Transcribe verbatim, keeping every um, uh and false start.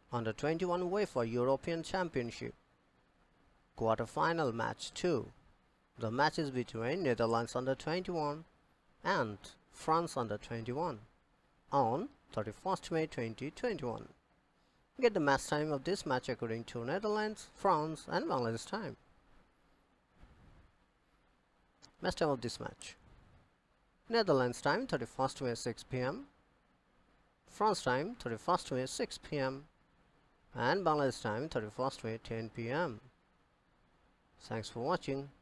Under twenty-one UEFA European Championship Quarter-final Match two. The match is between Netherlands under twenty-one and France under twenty-one on thirty-first May twenty twenty-one. Get the match time of this match according to Netherlands, France and Bangladesh time. Match time of this match: Netherlands time thirty-first May six p m, France time thirty-first May six p m and Bangladesh time thirty-first May ten p m Thanks for watching.